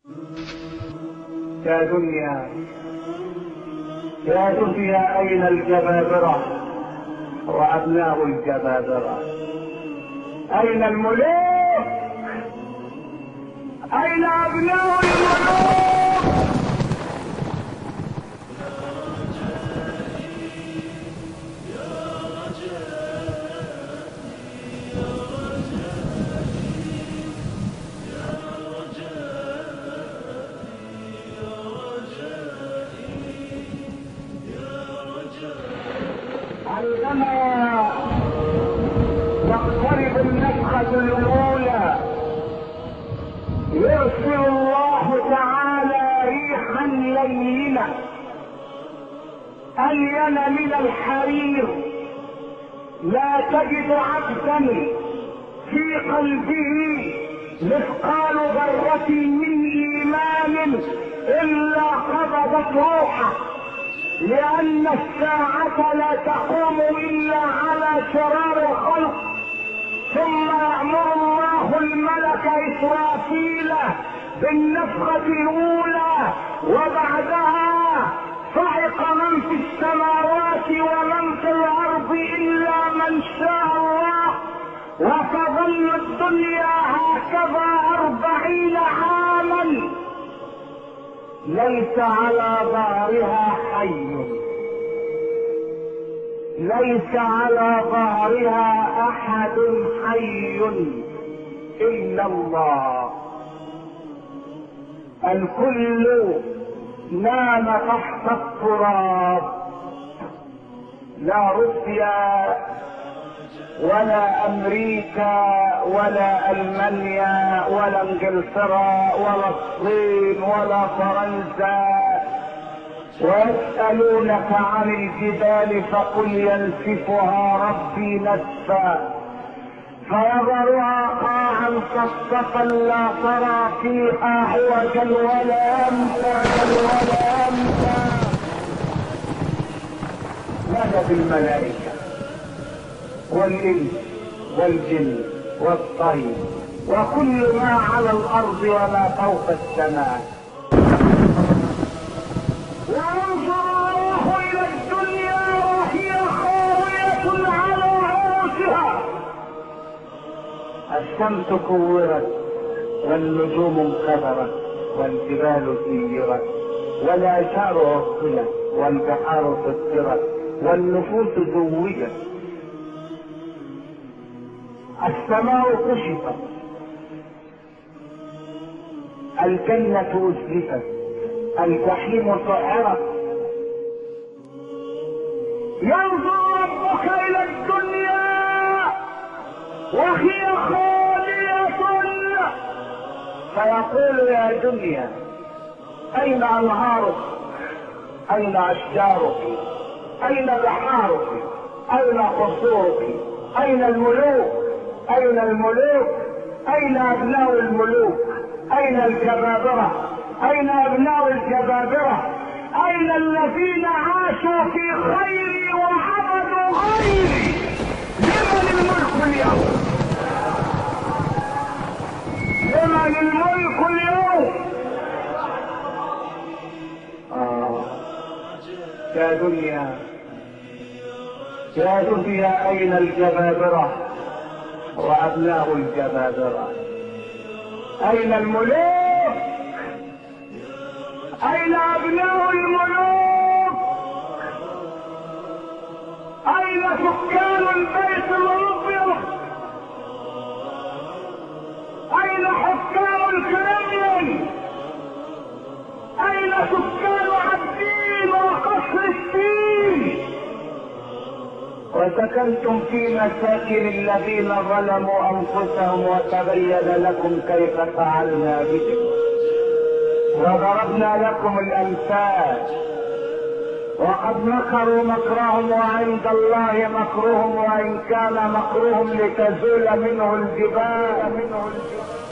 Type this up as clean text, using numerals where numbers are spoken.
يا دنيا يا دنيا أين الجبابرة وأبناء الجبابرة؟ أين الملوك؟ أين أبناء الملوك؟ عندما تقترب النفخة الأولى يرسل الله تعالى ريحا لينة ألين من الحرير، لا تجد عبدا في قلبه مثقال ذرة من إيمان إلا قبضت روحه، لأن الساعة لا تقوم إلا على شرار الخلق. ثم يأمر الله الملك إسرافيل بالنفخة الأولى، وبعدها صعق من في السماوات ومن في الأرض إلا من شاء الله، وتظل الدنيا هكذا 40 عاما ليس على ظهرها حي، ليس على ظهرها احد حي الا الله. الكل نام تحت التراب، لا روسيا ولا امريكا ولا المانيا ولا انجلترا ولا الصين ولا فرنسا. ويسألونك عن الجبال فقل ينسفها ربي نسفا فيذرها قاعا صفصفا لا ترى فيها عوجا ولا امتا. ماذا بالملائكة والإنس والجن والطير وكل ما على الأرض وما فوق السماء؟ وينظر الله إلى الدنيا وهي خاوية على عروشها. الشمس كورت والنجوم انكدرت والجبال سيرت والأشجار عطلت والبحار سكرت والنفوس زوجت. السماء كشفت، الجنة أزلفت، الجحيم سعرت. ينظر ربك إلى الدنيا وهي خالية فيقول يا دنيا أين أنهارك؟ أين أشجارك؟ أين بحارك؟ أين قصورك؟ أين الملوك؟ أين الملوك؟ أين أبناء الملوك؟ أين الجبابرة؟ أين أبناء الجبابرة؟ أين الذين عاشوا في خيري وعبدوا غيري؟ لمن الملك اليوم؟ لمن الملك اليوم؟ يا دنيا يا دنيا أين الجبابرة وأبناء الجبابرة؟ أين الملوك؟ أين أبناء الملوك؟ أين سكان البيت الأبيض؟ أين حكام الكرملين؟ أين سكان عبدين وقصر السين؟ وسكنتم في مساكن الذين ظلموا أنفسهم وتبين لكم كيف فعلنا بهم وضربنا لكم الأمثال. وقد مكروا مكرهم وعند الله مكرهم وإن كان مكرهم لتزول منه الجبال.